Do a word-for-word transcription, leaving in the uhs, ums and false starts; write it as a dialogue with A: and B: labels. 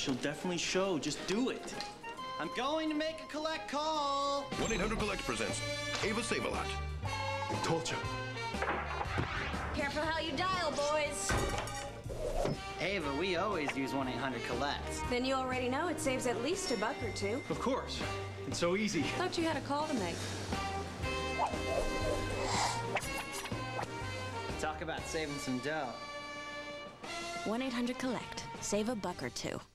A: she'll definitely show. Just do it. I'm going to make a collect call.
B: one eight hundred collect presents Ava Savealot.
C: Told you.
D: Careful how you dial, boys.
E: Ava, we always use one eight hundred collect.
D: Then you already know it saves at least a buck or two.
C: Of course. It's so easy.
D: Thought you had a call to make.
E: Talk about saving some dough.
F: one eight hundred collect. Save a buck or two.